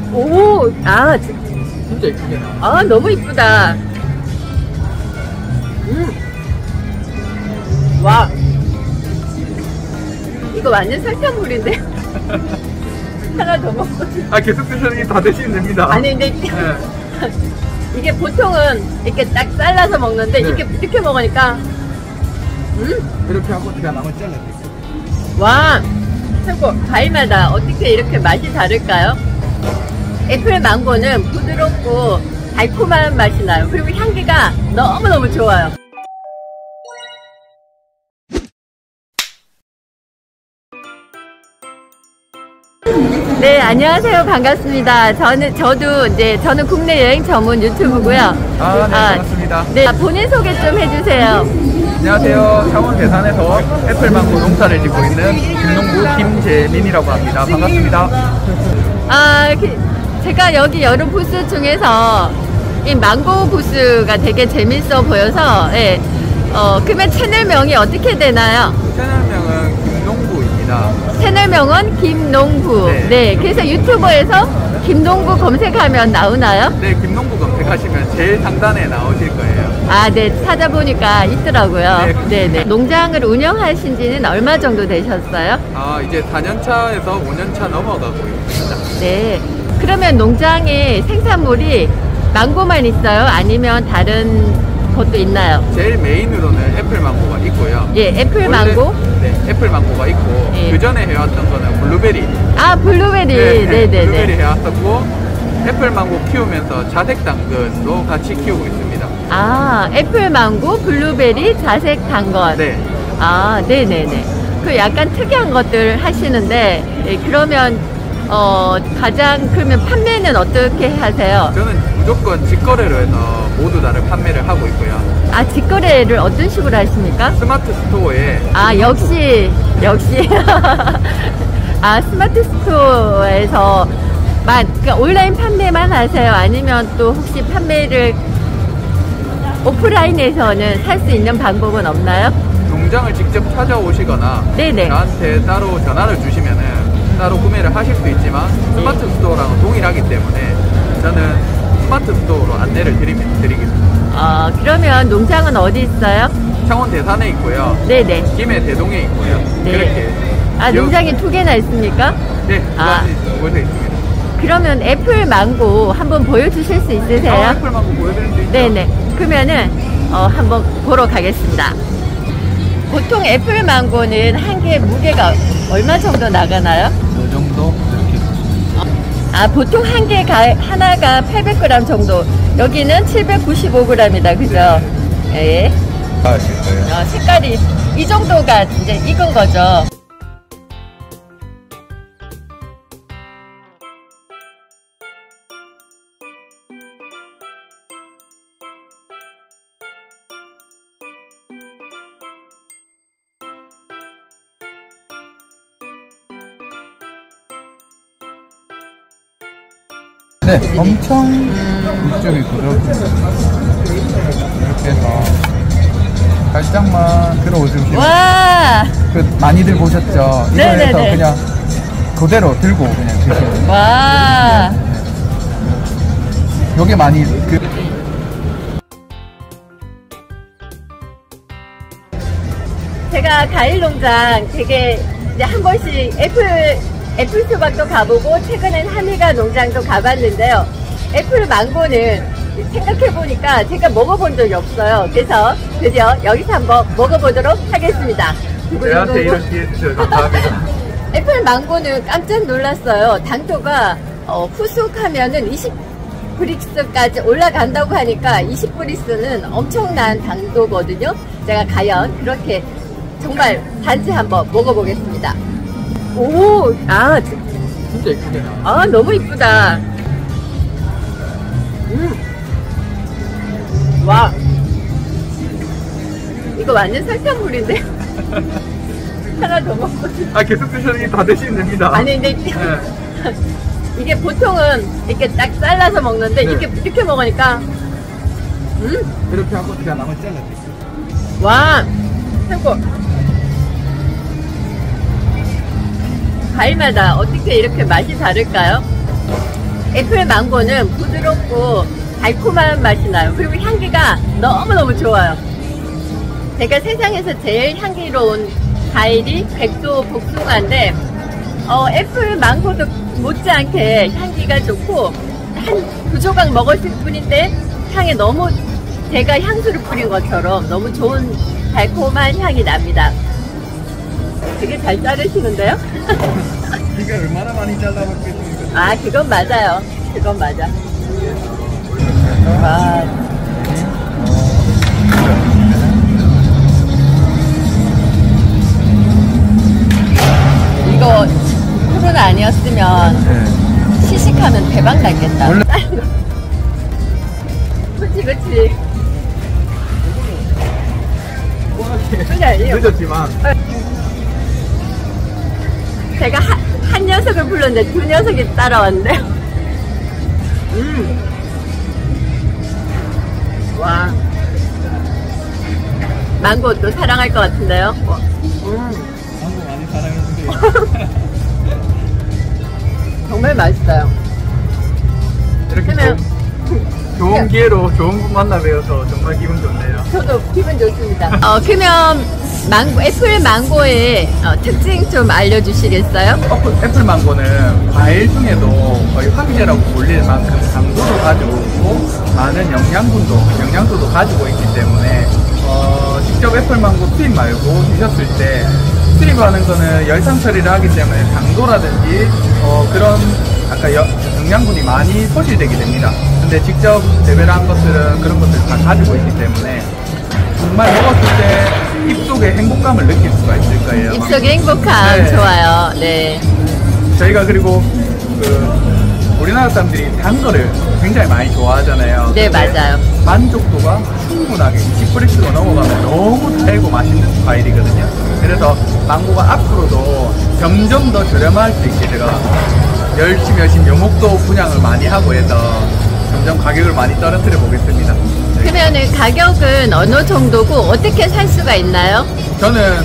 오, 진짜 이쁘게 나와. 아, 너무 이쁘다. 와. 이거 완전 설탕물인데? 하나 더 먹고 싶어. 아, 계속 드셔도 다 드시면 됩니다. 아니, 근데 네. 이게 보통은 이렇게 딱 잘라서 먹는데, 네. 이렇게 먹으니까, 이렇게 하고 제가 나머지 잘라드릴게요. 와, 최고. 과일마다 어떻게 이렇게 맛이 다를까요? 애플 망고는 부드럽고 달콤한 맛이 나요. 그리고 향기가 너무너무 좋아요. 네, 안녕하세요. 반갑습니다. 저는 국내 여행 전문 유튜브고요. 네, 반갑습니다. 네, 본인 소개 좀 해주세요. 안녕하세요. 창원 대산에서 애플망고 농사를 짓고 있는 김농부 김재민이라고 합니다. 반갑습니다. 제가 여기 여러 부스 중에서 이 망고 부스가 되게 재밌어 보여서, 예. 그러면 채널명이 어떻게 되나요? 채널명은 김농부입니다. 채널명은 김농부. 네. 네. 그래서 유튜버에서 김농부 검색하면 나오나요? 네, 김농부 검색하시면 제일 상단에 나오실 거예요. 아, 네. 찾아보니까 있더라고요. 네. 네네. 농장을 운영하신 지는 얼마 정도 되셨어요? 이제 4년차에서 5년차 넘어가고 있습니다. 네. 그러면 농장에 생산물이 망고만 있어요? 아니면 다른 것도 있나요? 제일 메인으로는 애플망고가 있고요. 예, 애플망고? 네, 애플망고가 있고 예. 그 전에 해왔던 거는 블루베리. 아, 블루베리. 네네네. 블루베리 해왔었고 애플망고 키우면서 자색 당근도 같이 키우고 있습니다. 아, 애플망고, 블루베리, 자색 당근. 네. 아, 네네네. 그 약간 특이한 것들 하시는데, 예, 그러면, 그러면 판매는 어떻게 하세요? 저는 무조건 직거래로 해서 모두 다를 판매를 하고 있고요. 아, 직거래를 어떤 식으로 하십니까? 스마트 스토어에 아, 역시. 아, 스마트 스토어에서 그러니까 온라인 판매만 하세요? 아니면 또 혹시 판매를 오프라인에서는 살 수 있는 방법은 없나요? 농장을 직접 찾아오시거나 네네. 저한테 따로 전화를 주시면은 따로 구매를 하실 수 있지만 스마트 스토어랑은 동일하기 때문에 저는 스마트 스토어로 안내를 드리겠습니다. 그러면 농장은 어디 있어요? 창원 대산에 있고요. 네네. 김해 대동에 있고요. 네. 그렇게. 농장이 2개나 있습니까? 네, 두 가지 곳에 있습니다. 그러면 애플 망고 한번 보여주실 수 있으세요? 애플망고 보여드릴 수 있죠? 네네. 그러면은 한번 보러 가겠습니다. 보통 애플 망고는 한 개 무게가 얼마 정도 나가나요? 이 정도 이렇게. 보통 하나가 800g 정도. 여기는 795g이다, 그죠? 예. 하실 거예요. 색깔이 이 정도가 이제 익은 거죠. 네, 엄청 이쪽이 부드럽습니다. 이렇게 해서 살짝만 들어오시면 와! 많이들 보셨죠? 이거 네네네. 해서 그냥 그대로 들고 그냥 드시면 와! 요게 많이 제가 과일 농장 되게 이제 한 번씩 애플 수박도 가보고 최근엔 하미가 농장도 가봤는데요. 애플 망고는 생각해보니까 제가 먹어본 적이 없어요. 그래서 드디어 여기서 한번 먹어보도록 하겠습니다. 저한테 이런 기회 주셔서 감사합니다. 애플 망고는 깜짝 놀랐어요. 당도가 후숙하면은 20브릭스까지 올라간다고 하니까 20브릭스는 엄청난 당도거든요. 제가 과연 그렇게 정말 단지 한번 먹어보겠습니다. 오, 진짜 이쁘게 나와. 너무 이쁘다. 와, 이거 완전 설탕물인데? 하나 더 먹고 싶어. 계속 드셔도 다 드시면 됩니다. 아니, 근데 이게 보통은 이렇게 딱 잘라서 먹는데, 네. 이렇게 먹으니까, 이렇게 하고 제가 나머지 잘라드릴게요. 와, 최고. 과일마다 어떻게 이렇게 맛이 다를까요? 애플 망고는 부드럽고 달콤한 맛이 나요. 그리고 향기가 너무너무 좋아요. 제가 세상에서 제일 향기로운 과일이 백도 복숭아인데 애플 망고도 못지않게 향기가 좋고 한 두 조각 먹었을 뿐인데 향이 너무 제가 향수를 뿌린 것처럼 너무 좋은 달콤한 향이 납니다. 되게 잘 자르시는데요? 이게 얼마나 많이 잘라봤겠습니까? 아, 그건 맞아요. 그건 맞아. 와. 이거 코로나 아니었으면 네. 시식하면 대박 났겠다. 그치, 그치. 그게 아니에요. 늦었지만 제가 한 녀석을 불렀는데 두 녀석이 따라왔는데요. 와. 망고 또 사랑할 것 같은데요. 망고 많이 사랑해주세요. 정말 맛있어요. 이렇게 그러면 좋은 기회로 좋은 분 만나 뵈어서 정말 기분 좋네요. 저도 기분 좋습니다. 그러면 애플 망고의 특징 좀 알려주시겠어요? 애플 망고는 과일 중에도 거의 황제라고 불릴 만큼 당도도 가지고 있고 많은 영양소도 가지고 있기 때문에 직접 애플 망고 수입 말고 드셨을 때 수입하는 거는 열상 처리를 하기 때문에 당도라든지 그런 아까 영양분이 많이 소실되게 됩니다. 근데 직접 재배를 한 것들은 그런 것들을 다 가지고 있기 때문에 정말 먹었을 때 입속에 행복감을 느낄 수가 있을 거예요. 입속의 행복감. 네. 좋아요. 네. 저희가 그리고 우리나라 사람들이 단 거를 굉장히 많이 좋아하잖아요. 네, 맞아요. 만족도가 충분하게 20%가 넘어가면 너무 달고 맛있는 과일이거든요. 그래서 망고가 앞으로도 점점 더 저렴할 수 있게 제가 열심히 묘목도 분양을 많이 하고 해서 점점 가격을 많이 떨어뜨려 보겠습니다. 그러면 가격은 어느 정도고 어떻게 살 수가 있나요? 저는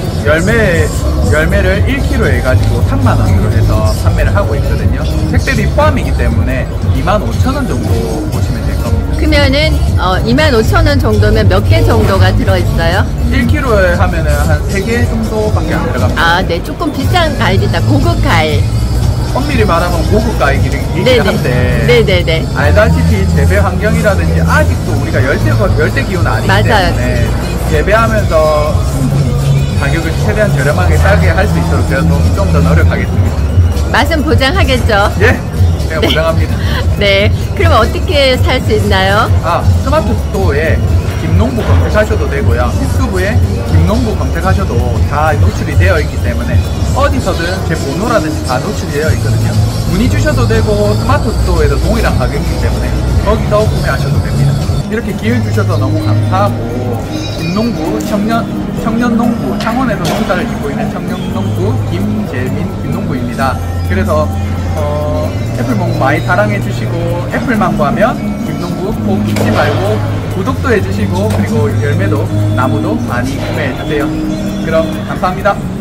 열매를 1kg 해가지고 3만원으로 해서 판매를 하고 있거든요. 택배비 포함이기 때문에 25,000원 정도 보시면 될 겁니다. 그러면은 25,000원 정도면 몇 개 정도가 들어있어요? 1kg에 하면은 한 3개 정도밖에 안 들어갑니다. 아, 네. 조금 비싼 과일이다. 고급 과일. 엄밀히 말하면 고급 과일이긴 네네. 한데 네네네. 알다시피 재배 환경이라든지 아직도 우리가 열대 기후는 아니기 맞아요. 때문에 재배하면서 충분히 가격을 최대한 저렴하게 싸게 할 수 있도록 제가 좀 더 노력하겠습니다. 맛은 보장하겠죠? 예? 제가 보장합니다. 네. 그럼 어떻게 살 수 있나요? 스마트 스토어에 김농부 검색하셔도 되고요. 유튜브에 김농부 검색하셔도 다 노출이 되어 있기 때문에 어디서든 제 번호라든지 다 노출이 되어 있거든요. 문의 주셔도 되고 스마트 스토어에도 동일한 가격이기 때문에 거기서 구매하셔도 됩니다. 이렇게 기회 주셔서 너무 감사하고 김농부 청년농부 창원에서 농사를 짓고 있는 청년농부 김농부입니다. 그래서 애플망고 많이 사랑해 주시고 애플망고 하면 김농부 꼭 잊지 말고 구독도 해주시고 그리고 열매도 나무도 많이 구매해 주세요. 그럼 감사합니다.